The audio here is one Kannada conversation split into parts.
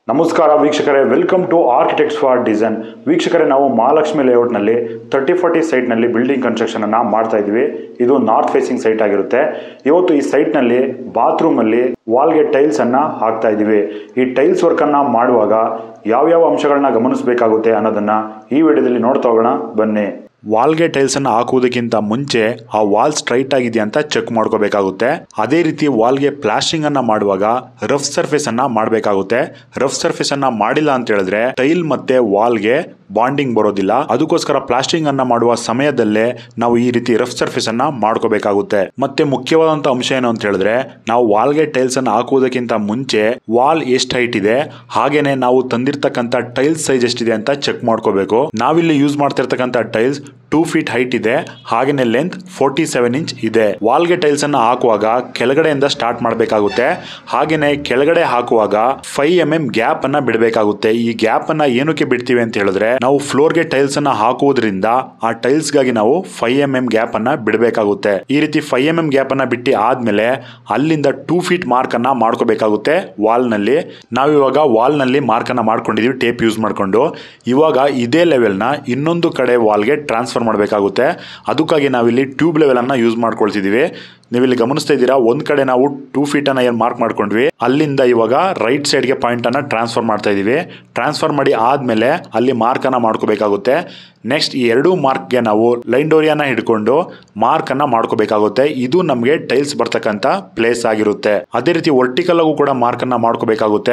ನಮಸ್ಕಾರ ವೀಕ್ಷಕರೇ, welcome to architects for design. ವೀಕ್ಷಕರೇ, ನಾವು ಮಹಾಲಕ್ಷ್ಮಿ ಲೇಔಟ್ನಲ್ಲಿ 3040 ಸೈಟ್ನಲ್ಲಿ ಬಿಲ್ಡಿಂಗ್ ಕನ್ಸ್ಟ್ರಕ್ಷನ್ ಅನ್ನ ಮಾಡ್ತಾ ಇದ್ದೀವಿ. ಇದು ನಾರ್ತ್ ಫೇಸಿಂಗ್ ಸೈಟ್ ಆಗಿರುತ್ತೆ. ಇವತ್ತು ಈ ಸೈಟ್ನಲ್ಲಿ ಬಾತ್ರೂಮಲ್ಲಿ ವಾಲ್ಗೆ ಟೈಲ್ಸ್ ಅನ್ನ ಹಾಕ್ತಾ ಇದ್ದೀವಿ. ಈ ಟೈಲ್ಸ್ ವರ್ಕ್ ಅನ್ನ ಮಾಡುವಾಗ ಯಾವ್ಯಾವ ಅಂಶಗಳನ್ನ ಗಮನಿಸಬೇಕಾಗುತ್ತೆ ಅನ್ನೋದನ್ನ ಈ ವಿಡಿಯೋದಲ್ಲಿ ನೋಡ್ತಾ ಹೋಗೋಣ ಬನ್ನಿ. ವಾಲ್ಗೆ ಟೈಲ್ಸ್ ಅನ್ನ ಹಾಕುವುದಕ್ಕಿಂತ ಮುಂಚೆ ಆ ವಾಲ್ ಸ್ಟ್ರೈಟ್ ಆಗಿದೆಯಾ ಅಂತ ಚೆಕ್ ಮಾಡ್ಕೋಬೇಕಾಗುತ್ತೆ. ಅದೇ ರೀತಿ ವಾಲ್ಗೆ ಪ್ಲಾಸ್ಟಿಂಗ್ ಅನ್ನ ಮಾಡುವಾಗ ರಫ್ ಸರ್ಫೇಸ್ ಅನ್ನ ಮಾಡಬೇಕಾಗುತ್ತೆ. ರಫ್ ಸರ್ಫೇಸ್ ಅನ್ನ ಮಾಡಿಲ್ಲ ಅಂತ ಹೇಳಿದ್ರೆ ಟೈಲ್ ಮತ್ತೆ ವಾಲ್ಗೆ ಬಾಂಡಿಂಗ್ ಬರೋದಿಲ್ಲ. ಅದಕ್ಕೋಸ್ಕರ ಪ್ಲಾಸ್ಟಿಂಗ್ ಅನ್ನ ಮಾಡುವ ಸಮಯದಲ್ಲೇ ನಾವು ಈ ರೀತಿ ರಫ್ ಸರ್ಫೇಸ್ ಅನ್ನ ಮಾಡ್ಕೋಬೇಕಾಗುತ್ತೆ. ಮತ್ತೆ ಮುಖ್ಯವಾದಂತ ಅಂಶ ಏನು ಅಂತ ಹೇಳಿದ್ರೆ, ನಾವು ವಾಲ್ಗೆ ಟೈಲ್ಸ್ ಅನ್ನ ಹಾಕುವುದಕ್ಕಿಂತ ಮುಂಚೆ ವಾಲ್ ಎಷ್ಟು ಹೈಟ್ ಇದೆ, ಹಾಗೇನೆ ನಾವು ತಂದಿರ್ತಕ್ಕಂಥ ಟೈಲ್ಸ್ ಸೈಜ್ ಎಷ್ಟಿದೆ ಅಂತ ಚೆಕ್ ಮಾಡ್ಕೋಬೇಕು. ನಾವಿಲ್ಲಿ ಯೂಸ್ ಮಾಡ್ತಿರ್ತಕ್ಕಂಥ ಟೈಲ್ಸ್ 2 ಫೀಟ್ ಹೈಟ್ ಇದೆ, ಹಾಗೇನೆ ಲೆಂತ್ 47 ಇಂಚ್ ಇದೆ. ವಾಲ್ಗೆ ಟೈಲ್ಸ್ ಅನ್ನ ಹಾಕುವಾಗ ಕೆಳಗಡೆಯಿಂದ ಸ್ಟಾರ್ಟ್ ಮಾಡಬೇಕಾಗುತ್ತೆ. ಹಾಗೇನೆ ಕೆಳಗಡೆ ಹಾಕುವಾಗ 5 mm ಗ್ಯಾಪ್ ಅನ್ನ ಬಿಡಬೇಕಾಗುತ್ತೆ. ಈ ಗ್ಯಾಪ್ ಅನ್ನ ಏನಕ್ಕೆ ಬಿಡ್ತೀವಿ ಅಂತ ಹೇಳಿದ್ರೆ, ನಾವು ಫ್ಲೋರ್ಗೆ ಟೈಲ್ಸ್ ಅನ್ನ ಹಾಕುವುದರಿಂದ ಆ ಟೈಲ್ಸ್ ಗಾಗಿ ನಾವು 5 mm ಗ್ಯಾಪ್ ಅನ್ನ ಬಿಡಬೇಕಾಗುತ್ತೆ. ಈ ರೀತಿ 5 mm ಗ್ಯಾಪ್ ಅನ್ನ ಬಿಟ್ಟು ಆದ್ಮೇಲೆ ಅಲ್ಲಿಂದ 2 ಫೀಟ್ ಮಾರ್ಕ್ ಅನ್ನ ಮಾಡ್ಕೋಬೇಕಾಗುತ್ತೆ. ವಾಲ್ ನಲ್ಲಿ ನಾವಿವಾಗ ವಾಲ್ ನಲ್ಲಿ ಮಾರ್ಕ್ ಅನ್ನ ಮಾಡ್ಕೊಂಡಿದೀವಿ ಟೇಪ್ ಯೂಸ್ ಮಾಡ್ಕೊಂಡು. ಇವಾಗ ಇದೇ ಲೆವೆಲ್ ನ ಇನ್ನೊಂದು ಕಡೆ ವಾಲ್ಗೆ ಟ್ರಾನ್ಸ್ಫರ್ ಮಾಡಬೇಕಾಗುತ್ತೆ. ಅದಕ್ಕಾಗಿ ನಾವಿಲ್ಲಿ ಟ್ಯೂಬ್ ಲೆವೆಲ್ ಅನ್ನ ಯೂಸ್ ಮಾಡ್ಕೊಳ್ತಿದೀವಿ. ನೀವಿಲ್ಲಿ ಗಮನಿಸ್ತಾ ಇದ್ದೀರಾ, ಒಂದ್ ಕಡೆ ನಾವು 2 ಫೀಟ್ ಅನ್ನ ಏನ್ ಮಾರ್ಕ್ ಮಾಡ್ಕೊಂಡ್ವಿ, ಅಲ್ಲಿಂದ ಇವಾಗ ರೈಟ್ ಸೈಡ್ ಗೆ ಪಾಯಿಂಟ್ ಅನ್ನ ಟ್ರಾನ್ಸ್ಫರ್ ಮಾಡ್ತಾ ಇದೀವಿ. ಟ್ರಾನ್ಸ್ಫರ್ ಮಾಡಿ ಆದ್ಮೇಲೆ ಅಲ್ಲಿ ಮಾರ್ಕ್ ಅನ್ನ ಮಾಡ್ಕೋಬೇಕಾಗುತ್ತೆ. ನೆಕ್ಸ್ಟ್ ಈ ಎರಡು ಮಾರ್ಕ್ ಗೆ ನಾವು ಲೈನ್ ಡೋರಿಯಾನ ಹಿಡ್ಕೊಂಡು ಮಾರ್ಕ್ ಅನ್ನ ಮಾಡ್ಕೋಬೇಕಾಗುತ್ತೆ. ಇದು ನಮಗೆ ಟೈಲ್ಸ್ ಬರ್ತಕ್ಕಂತ ಪ್ಲೇಸ್ ಆಗಿರುತ್ತೆ. ಅದೇ ರೀತಿ ವರ್ಟಿಕಲ್ ಆಗು ಕೂಡ ಮಾರ್ಕ್ ಅನ್ನ ಮಾಡ್ಕೋಬೇಕಾಗುತ್ತೆ.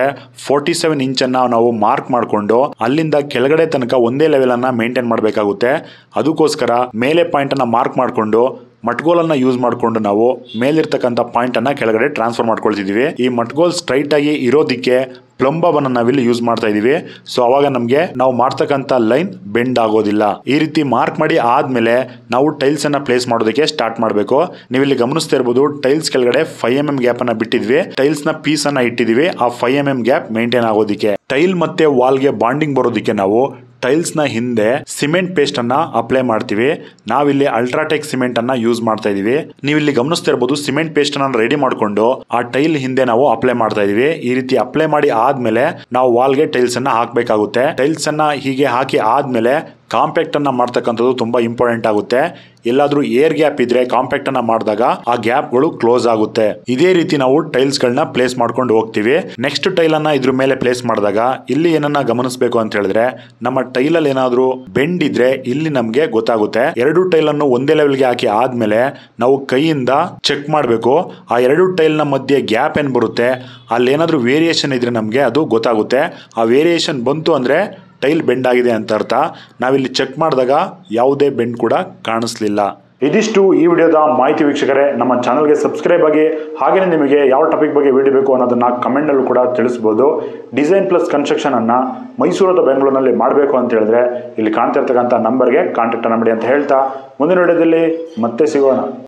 47 ಇಂಚ್ ಅನ್ನ ನಾವು ಮಾರ್ಕ್ ಮಾಡ್ಕೊಂಡು ಅಲ್ಲಿಂದ ಕೆಳಗಡೆ ತನಕ ಒಂದೇ ಲೆವೆಲ್ ಅನ್ನ ಮೇಂಟೈನ್ ಮಾಡಬೇಕಾಗುತ್ತೆ. ಅದಕ್ಕೋಸ್ಕರ ಮೇಲೆ ಪಾಯಿಂಟ್ ಅನ್ನ ಮಾರ್ಕ್ ಮಾಡ್ಕೊಂಡು ಮಟ್ಗೋಲನ್ನ ಯೂಸ್ ಮಾಡ್ಕೊಂಡು ನಾವು ಮೇಲಿರ್ತಕ್ಕಂಥ ಪಾಯಿಂಟ್ ಅನ್ನ ಕೆಳಗಡೆ ಟ್ರಾನ್ಸ್ಫರ್ ಮಾಡ್ಕೊಳ್ತಿದೀವಿ. ಈ ಮಟ್ಗೋಲ್ ಸ್ಟ್ರೈಟ್ ಆಗಿ ಇರೋದಿಕ್ಕೆ ಪ್ಲಂಬ್ ಅನ್ನ ನಾವಿಲ್ಲಿ ಯೂಸ್ ಮಾಡ್ತಾ ಇದೀವಿ. ಸೊ ಅವಾಗ ನಮ್ಗೆ ನಾವು ಮಾಡ್ತಕ್ಕಂಥ ಲೈನ್ ಬೆಂಡ್ ಆಗೋದಿಲ್ಲ. ಈ ರೀತಿ ಮಾರ್ಕ್ ಮಾಡಿ ಆದ್ಮೇಲೆ ನಾವು ಟೈಲ್ಸ್ ಅನ್ನ ಪ್ಲೇಸ್ ಮಾಡೋದಕ್ಕೆ ಸ್ಟಾರ್ಟ್ ಮಾಡಬೇಕು. ನೀವಿಲ್ಲಿ ಗಮನಿಸ್ತಾ ಇರಬಹುದು, ಟೈಲ್ಸ್ ಕೆಳಗಡೆ 5 mm ಗ್ಯಾಪ್ ಅನ್ನ ಬಿಟ್ಟಿದ್ವಿ, ಟೈಲ್ಸ್ ನ ಪೀಸ್ ಅನ್ನ ಇಟ್ಟಿದೀವಿ. ಆ 5 mm ಗ್ಯಾಪ್ ಮೇಂಟೈನ್ ಆಗೋದಿಕ್ಕೆ, ಟೈಲ್ ಮತ್ತೆ ವಾಲ್ಗೆ ಬಾಂಡಿಂಗ್ ಬರೋದಿಕ್ಕೆ ನಾವು ಟೈಲ್ಸ್ ನ ಹಿಂದೆ ಸಿಮೆಂಟ್ ಪೇಸ್ಟ್ ಅನ್ನ ಅಪ್ಲೈ ಮಾಡ್ತೀವಿ. ನಾವಿಲ್ಲಿ ಅಲ್ಟ್ರಾಟೆಕ್ ಸಿಮೆಂಟ್ ಅನ್ನ ಯೂಸ್ ಮಾಡ್ತಾ ಇದೀವಿ. ನೀವಿಲ್ಲಿ ಗಮನಿಸ್ತಾ ಇರಬಹುದು, ಸಿಮೆಂಟ್ ಪೇಸ್ಟ್ ಅನ್ನ ರೆಡಿ ಮಾಡ್ಕೊಂಡು ಆ ಟೈಲ್ ಹಿಂದೆ ನಾವು ಅಪ್ಲೈ ಮಾಡ್ತಾ ಇದೀವಿ. ಈ ರೀತಿ ಅಪ್ಲೈ ಮಾಡಿ ಆದ್ಮೇಲೆ ನಾವು ವಾಲ್ಗೆ ಟೈಲ್ಸ್ ಅನ್ನ ಹಾಕ್ಬೇಕಾಗುತ್ತೆ. ಟೈಲ್ಸ್ ಅನ್ನ ಹೀಗೆ ಹಾಕಿ ಆದ್ಮೇಲೆ ಕಾಂಪ್ಯಾಕ್ಟ್ ಅನ್ನ ಮಾಡ್ತಕ್ಕಂಥದ್ದು ತುಂಬಾ ಇಂಪಾರ್ಟೆಂಟ್ ಆಗುತ್ತೆ. ಎಲ್ಲಾದ್ರೂ ಏರ್ ಗ್ಯಾಪ್ ಇದ್ರೆ ಕಾಂಪ್ಯಾಕ್ಟ್ ಅನ್ನ ಮಾಡಿದಾಗ ಆ ಗ್ಯಾಪ್ ಗಳು ಕ್ಲೋಸ್ ಆಗುತ್ತೆ. ಇದೇ ರೀತಿ ನಾವು ಟೈಲ್ಸ್ ಗಳನ್ನ ಪ್ಲೇಸ್ ಮಾಡ್ಕೊಂಡು ಹೋಗ್ತೀವಿ. ನೆಕ್ಸ್ಟ್ ಟೈಲ್ ಅನ್ನ ಇದ್ರ ಮೇಲೆ ಪ್ಲೇಸ್ ಮಾಡಿದಾಗ ಇಲ್ಲಿ ಏನನ್ನ ಗಮನಿಸಬೇಕು ಅಂತ ಹೇಳಿದ್ರೆ, ನಮ್ಮ ಟೈಲ್ ಅಲ್ಲಿ ಏನಾದ್ರೂ ಬೆಂಡ್ ಇದ್ರೆ ಇಲ್ಲಿ ನಮ್ಗೆ ಗೊತ್ತಾಗುತ್ತೆ. ಎರಡು ಟೈಲ್ ಅನ್ನು ಒಂದೇ ಲೆವೆಲ್ ಗೆ ಹಾಕಿ ಆದ್ಮೇಲೆ ನಾವು ಕೈಯಿಂದ ಚೆಕ್ ಮಾಡಬೇಕು. ಆ ಎರಡು ಟೈಲ್ ನ ಮಧ್ಯೆ ಗ್ಯಾಪ್ ಏನ್ ಬರುತ್ತೆ, ಅಲ್ಲಿ ಏನಾದ್ರೂ ವೇರಿಯೇಷನ್ ಇದ್ರೆ ನಮ್ಗೆ ಅದು ಗೊತ್ತಾಗುತ್ತೆ. ಆ ವೇರಿಯೇಷನ್ ಬಂತು ಅಂದ್ರೆ ಟೈಲ್ ಬೆಂಡ್ ಆಗಿದೆ ಅಂತ ಅರ್ಥ. ನಾವಿಲ್ಲಿ ಚೆಕ್ ಮಾಡಿದಾಗ ಯಾವುದೇ ಬೆಂಡ್ ಕೂಡ ಕಾಣಿಸ್ಲಿಲ್ಲ. ಇದಿಷ್ಟು ಈ ವಿಡಿಯೋದ ಮಾಹಿತಿ ವೀಕ್ಷಕರೇ. ನಮ್ಮ ಚಾನಲ್ಗೆ ಸಬ್ಸ್ಕ್ರೈಬ್ ಆಗಿ, ಹಾಗೆಯೇ ನಿಮಗೆ ಯಾವ ಟಾಪಿಕ್ ಬಗ್ಗೆ ವಿಡಿಯೋ ಬೇಕು ಅನ್ನೋದನ್ನ ಕಮೆಂಟ್ ಅಲ್ಲೂ ಕೂಡ ತಿಳಿಸಬಹುದು. ಡಿಸೈನ್ ಪ್ಲಸ್ ಕನ್ಸ್ಟ್ರಕ್ಷನ್ ಅನ್ನ ಮೈಸೂರು ಅಥವಾ ಬೆಂಗಳೂರಿನಲ್ಲಿ ಮಾಡಬೇಕು ಅಂತ ಹೇಳಿದ್ರೆ ಇಲ್ಲಿ ಕಾಣ್ತಾ ಇರ್ತಕ್ಕಂಥ ನಂಬರ್ಗೆ ಕಾಂಟ್ಯಾಕ್ಟ್ ಅನ್ನ ಮಾಡಿ ಅಂತ ಹೇಳ್ತಾ ಮುಂದಿನ ವಿಡಿಯೋದಲ್ಲಿ ಮತ್ತೆ ಸಿಗೋಣ.